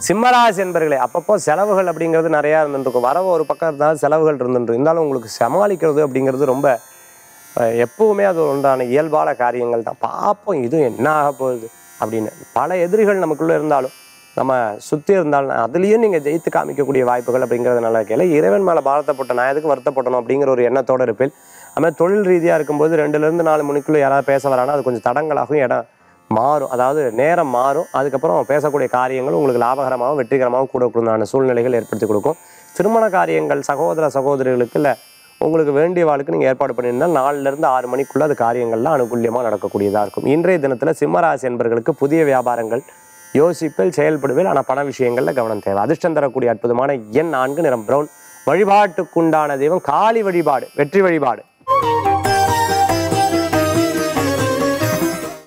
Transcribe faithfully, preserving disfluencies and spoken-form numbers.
சிம்மராசி என்பர்களே, அப்பப்போ செலவுகள் அப்படிங்கிறது நிறையா இருந்துருக்கும். வரவு ஒரு பக்கம் இருந்தாலும் செலவுகள் இருந்துட்டு இருந்தாலும் உங்களுக்கு சமாளிக்கிறது அப்படிங்கிறது ரொம்ப அஹ், எப்பவுமே அது உண்டான இயல்பான காரியங்கள் தான். பார்ப்போம் இது என்ன ஆக போகுது அப்படின்னு. பல எதிரிகள் நமக்குள்ளே இருந்தாலும் நம்ம சுற்றி இருந்தாலும் அதுலேயும் நீங்கள் ஜெயித்து காமிக்கக்கூடிய வாய்ப்புகள் அப்படிங்கிறது நல்லா கேள்வி. இறைவன் மேலே பாரத்தப்பட்ட நான் எதுக்கு வருத்தப்படணும் அப்படிங்கிற ஒரு எண்ணத்தோடு இருப்பேன். அதுமாதிரி தொழில் ரீதியாக இருக்கும்போது ரெண்டுலேருந்து நாலு மணிக்குள்ளே யாராவது பேச வரானா அது கொஞ்சம் தடங்களாகும், இடம் மாறும், அதாவது நேரம் மாறும். அதுக்கப்புறம் பேசக்கூடிய காரியங்கள் உங்களுக்கு லாபகரமாகவும் வெற்றிகரமாகவும் கூட கொடுத்தான சூழ்நிலைகள் ஏற்படுத்தி கொடுக்கும். திருமண காரியங்கள் சகோதர சகோதரிகளுக்கு இல்லை உங்களுக்கு வேண்டிய வாழ்க்கை நீங்கள் ஏற்பாடு பண்ணியிருந்தால் நாலுலேருந்து ஆறு மணிக்குள்ளே அது காரியங்கள்லாம் அனுகூல்யமாக நடக்கக்கூடியதாக இருக்கும். இன்றைய தினத்தில் சிம்மராசி என்பர்களுக்கு புதிய வியாபாரங்கள் யோசிப்பில் செயல்படுவேன், ஆனால் பண விஷயங்களில் கவனம் தேவை. அதிர்ஷ்டம் தரக்கூடிய அற்புதமான எண் நான்கு, நிறம் பிரவுன். வழிபாட்டுக்குண்டான தெய்வம் காளி வழிபாடு, வெற்றி வழிபாடு.